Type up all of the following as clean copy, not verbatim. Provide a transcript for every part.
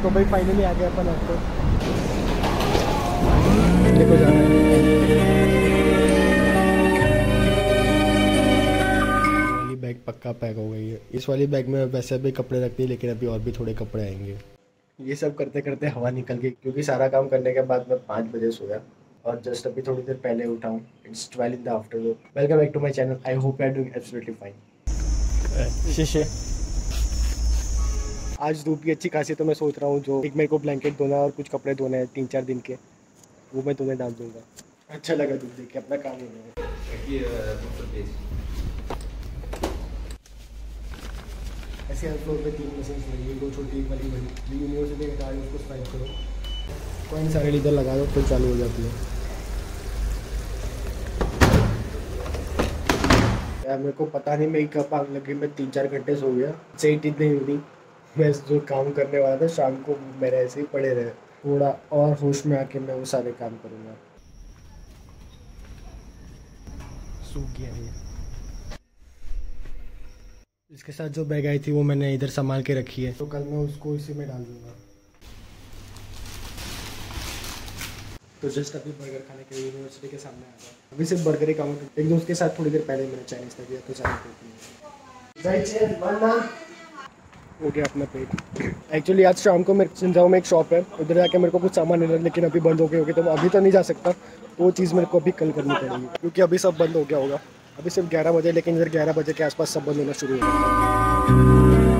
तो भाई फाइनली आ गया अपन अब तो देखो जाना है। वाली बैग पक्का पैक हो गई है। इस वाली बैग में वैसे भी कपड़े रखते हैं, लेकिन अभी और भी थोड़े कपड़े आएंगे। ये सब करते करते हवा निकल गई, क्योंकि सारा काम करने के बाद मैं 5 बजे सोया और जस्ट अभी थोड़ी देर पहले उठा हूँ। It's 12 in the afternoon. Welcome back to my channel. I hope you are doing absolutely fine. शीशे आज धूप भी अच्छी खासी, तो मैं सोच रहा हूँ जो एक मेरे को ब्लैंकेट धोना और कुछ कपड़े धोने हैं 3-4 दिन के, वो मैं तुम्हें डाल दूंगा। अच्छा लगा धूप देख के, अपना काम हो गया। ऐसे हर फ्लोर पे 3 मशीन लगी है, 2 छोटी एक बड़ी बड़ी। यूनिवर्सिटी का कार्ड उसको स्वाइप करो, कॉइन सारे इधर लगा दो, फिर चालू हो जाती है। यार मेरे को पता नहीं मेरी कब आग लगी, मैं 3-4 घंटे सो गया। सेट इतनी हुई, मैं जो काम करने वाला था शाम को मेरे ऐसे ही पड़े रहे। थोड़ा और होश में आके मैं वो सारे काम करूँगा। सूख गया ये। इसके साथ जो बैग आई थी वो मैंने इधर संभाल के रखी है, तो कल मैं उसको इसी में डाल दूंगा। तो जस्ट अभी बर्गर खाने के लिए यूनिवर्सिटी के सामने आ गया। अभी सिर्फ बर्गर ही खाऊंगा, एक दोस्त के साथ थोड़ी देर पहले मैंने चाइनीज कर दिया, तो हो गया अपना पेट। एक्चुअली आज शाम को मेरे सिंजाओ में एक शॉप है, उधर जाके मेरे को कुछ सामान लेना है, लेकिन अभी बंद हो गई होगी, तो मैं अभी तो नहीं जा सकता। तो वो चीज़ मेरे को अभी कल करनी पड़ेगी, क्योंकि अभी सब बंद हो गया होगा। अभी सिर्फ 11 बजे, लेकिन इधर 11 बजे के आसपास सब बंद होना शुरू हो गया।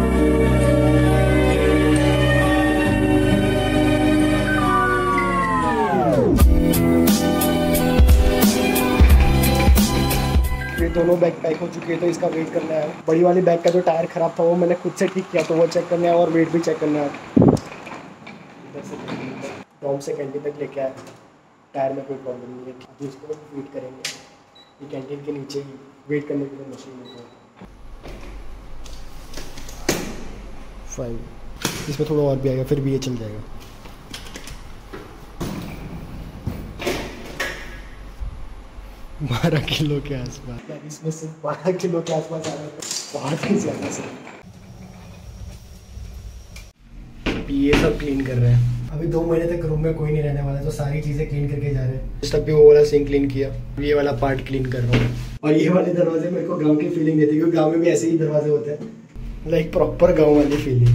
दोनों बैग पैक हो चुकी है, तो इसका वेट करना है। बड़ी वाली बैग का जो टायर खराब था वो मैंने खुद से ठीक किया, तो वो चेक करना है और वेट भी चेक करना है। इधर से कैंटीन तक, डॉम से कैंटीन तक लेके आया, टायर में कोई प्रॉब्लम नहीं है। अभी इसको वेट करेंगे। ये कैंटीन के नीचे ही वेट करने के लिए मशीन है। 5 इसमें थोड़ा और भी आएगा, फिर भी ये चल जाएगा। 12 किलो के आसपास, इसमें सिर्फ 12 किलो के आसपास आ रहा है, बहुत ही ज़्यादा से। ये सब क्लीन कर रहे हैं। अभी 2 महीने तक रूम में कोई नहीं रहने वाला, तो सारी चीज़ें क्लीन करके जा रहे हैं। जस्ट अभी वो वाला सिंक क्लीन किया, ये वाला पार्ट क्लीन कर रहा हूँ। और ये वाले दरवाजे मेरे को गाँव की फीलिंग देती है, क्योंकि गाँव में भी ऐसे ही दरवाजे होते हैं, लाइक प्रॉपर गाँव वाली feeling.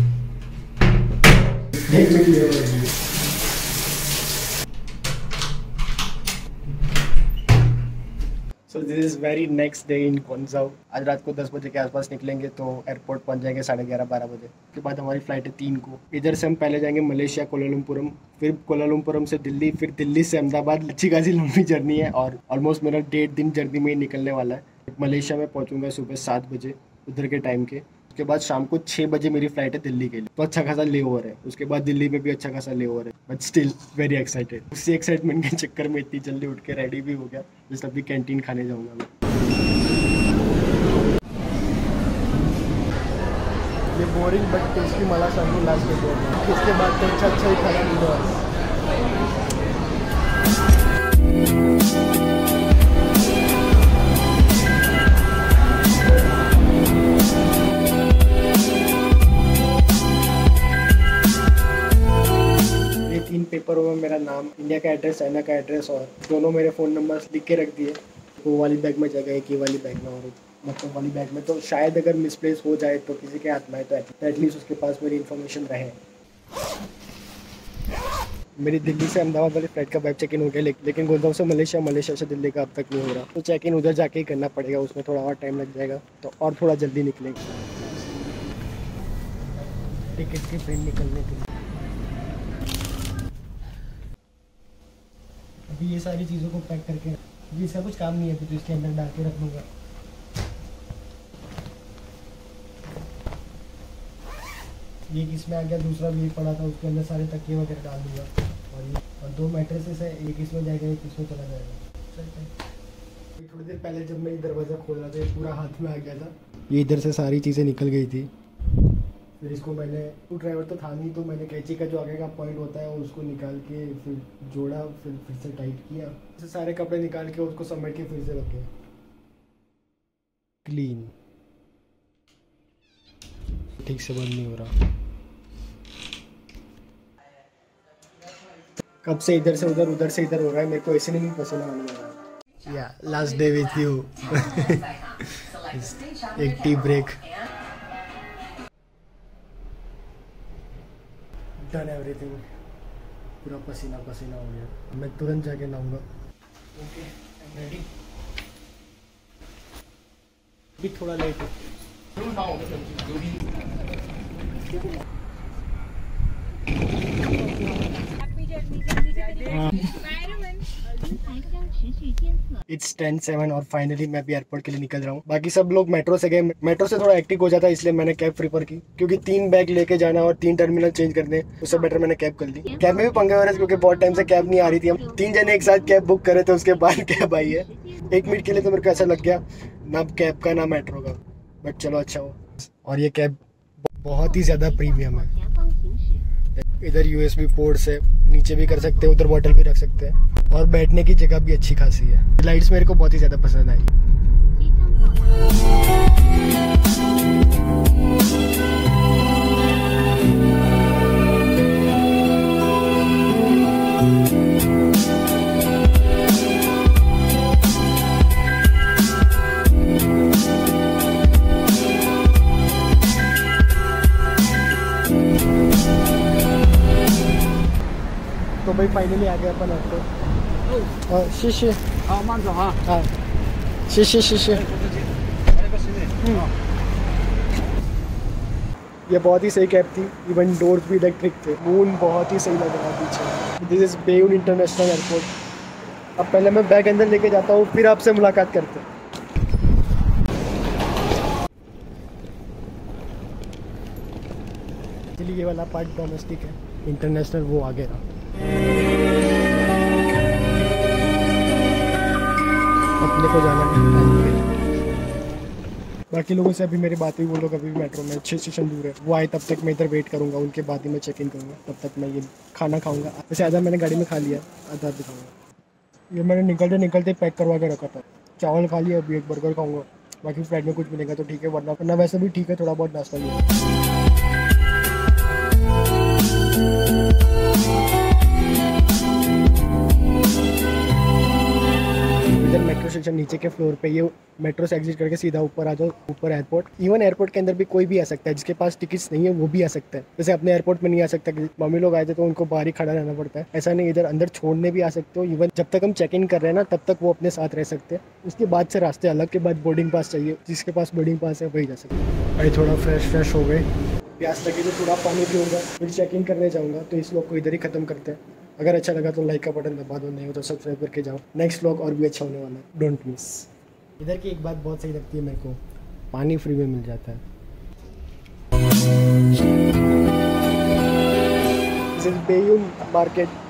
So this is very next day in Quanzhou. आज रात को 10 बजे के आसपास निकलेंगे, तो एयरपोर्ट पहुंच जाएंगे 11:30-12 बजे। उसके बाद हमारी फ़्लाइट है 3 को। इधर से हम पहले जाएंगे मलेशिया कोलालमपुरम, फिर कोलालमपुरम से दिल्ली, फिर दिल्ली से अहमदाबाद। अच्छी खासी लंबी जर्नी है, और ऑलमोस्ट मेरा 1.5 दिन जर्नी में ही निकलने वाला है। मलेशिया में पहुँचूँगा सुबह 7 बजे उधर के टाइम के। उसके बाद शाम को 6 बजे मेरी फ़्लाइट है दिल्ली के लिए, तो अच्छा खासा ले ओवर है। उसके बाद दिल्ली में भी अच्छा खासा ले ओवर है, बट स्टिल वेरी एक्साइटेड। उसी एक्साइटमेंट के चक्कर में इतनी जल्दी उठ के रेडी भी हो गया। जस्ट अभी कैंटीन खाने जाऊँगा मैं। ये बोरिंग बट टेस्टी मला सांगू लास्ट में, इसके बाद तो अच्छा ही खाना मिलेगा। ये 3 पेपरों में मेरा नाम, इंडिया का एड्रेस, चाइना का एड्रेस, और दोनों मेरे फ़ोन नंबर लिख के रख दिए। वो वाली बैग में जगह, एक ही वाली बैग में, और मतलब वाली बैग में तो शायद अगर मिसप्लेस हो जाए तो किसी के हाथ में, तो एटलीस्ट उसके पास मेरी इन्फॉर्मेशन रहे। मेरी दिल्ली से अहमदाबाद वाली फ्लाइट का बैग चेक इन हो गया, लेकिन गुड़गांव से मलेशिया, मलेशिया से दिल्ली का अब तक नहीं हो रहा। तो चेक इन उधर जाके ही करना पड़ेगा, उसमें थोड़ा और टाइम लग जाएगा, तो और थोड़ा जल्दी निकलेंगे टिकट की प्रिंट निकलने के लिए। अभी ये सारी चीज़ों को पैक करके, अभी इसका कुछ काम नहीं है, तो इसके अंदर डाल के रख दूँगा। ये इसमें आ गया, दूसरा भी पड़ा था, उसके अंदर सारे तकिए वगैरह डाल दूँगा। और 2 मैट्रेसेस है, एक इसमें जाएगा, एक इसमें चला जाएगा। थोड़ी देर पहले जब मैं दरवाज़ा खोल रहा था, ये पूरा हाथ में आ गया था। ये इधर से सारी चीज़ें निकल गई थी। फिर इसको मैंने, तो ड्राइवर तो था नहीं, तो मैंने कैंची का जो आगे का पॉइंट होता है उसको निकाल के फिर जोड़ा, फिर से टाइट किया। फिर सारे कपड़े निकाल के उसको समेट के फिर से रखे क्लीन। ठीक से बंद नहीं हो रहा। कब से इधर से उधर से इधर हो रहा है, मेरे को ऐसे नहीं पसंद आने वाला। या लास्ट डे विथ यू। एक टी ब्रेक। डन एवरीथिंग, पूरा पसीना पसीना हो गया। मैं तुरंत जाके नहाऊंगा। Okay, I am ready. भी थोड़ा लेट है। It's 10:07 और फाइनली मैं भी एयरपोर्ट के लिए निकल रहा हूँ। बाकी सब लोग मेट्रो से गए। मेट्रो से थोड़ा एक्टिव हो जाता है, इसलिए मैंने कैब प्रीफर की, क्योंकि 3 बैग लेके जाना और 3 टर्मिनल चेंज करने, उससे बेटर मैंने कैब कर ली। कैब में भी पंगे हो रहे थे क्योंकि बहुत टाइम से कैब नहीं आ रही थी। हम 3 जने एक साथ कैब बुक करे थे, उसके बाद कैब आई है। 1 मिनट के लिए तो मेरे को ऐसा लग गया, ना कैब का ना मेट्रो का, बट चलो अच्छा हो। और ये कैब बहुत ही ज़्यादा प्रीमियम है। इधर USB पोर्ट्स है, नीचे भी कर सकते हैं, उधर बॉटल भी रख सकते हैं, और बैठने की जगह भी अच्छी खासी है। लाइट्स मेरे को बहुत ही ज़्यादा पसंद आई। तो भाई फाइनली आ गया अपन आपको। शीशे हाँ शीशे। ये बहुत ही सही कैब थी, इवन डोर्स भी इलेक्ट्रिक थे। मून बहुत ही सही लग रहा है पीछे। This is Baiyun international airport. अब पहले मैं बैग अंदर लेके जाता हूँ, फिर आपसे मुलाकात करते हैं। चलिए, ये वाला पार्ट डोमेस्टिक है, इंटरनेशनल वो आगे रहा। अपने को जाना है। बाकी लोगों से अभी मेरी बात हुई, वो लोग अभी मेट्रो में 6 स्टेशन दूर है, वो आए तब तक मैं इधर वेट करूंगा, उनके बाद ही मैं चेक इन करूंगा। तब तक मैं ये खाना खाऊंगा। वैसे आधा मैंने गाड़ी में खा लिया, आधा भी खाऊंगा। ये मैंने निकलते पैक करवा के रखा था। चावल खा लिया, अभी एक बर्गर खाऊंगा। बाकी फ्लाइट में कुछ मिलेगा तो ठीक है, वरना वैसे भी ठीक है, थोड़ा बहुत नाश्ता लिया। इधर मेट्रो स्टेशन नीचे के फ्लोर पे, ये मेट्रो से एग्जिट करके सीधा ऊपर आ जाओ, ऊपर एयरपोर्ट। इवन एयरपोर्ट के अंदर भी कोई भी आ सकता है, जिसके पास टिकट्स नहीं है वो भी आ सकता है। जैसे अपने एयरपोर्ट में नहीं आ सकता, मम्मी लोग आए थे तो उनको बाहर ही खड़ा रहना पड़ता है। ऐसा नहीं, इधर अंदर छोड़ने भी आ सकते हो। इवन जब तक हम चेक इन कर रहे हैं ना, तब तक वो अपने साथ रह सकते हैं। उसके बाद से रास्ते अलग, के बाद बोर्डिंग पास चाहिए, जिसके पास बोर्डिंग पास है वही जा सकते हैं। भाई थोड़ा फ्रेश हो गए, प्यास लगी तो थोड़ा पानी पीऊँगा, फिर चेक इन करने जाऊँगा। तो इस व्लॉग को इधर ही ख़त्म करते हैं। अगर अच्छा लगा तो लाइक का बटन दबा दो, नहीं हो तो सब्सक्राइब करके जाओ। नेक्स्ट व्लॉग और भी अच्छा होने वाला है, डोंट मिस। इधर की एक बात बहुत सही लगती है मेरे को, पानी फ्री में मिल जाता है। This is Baiyun market.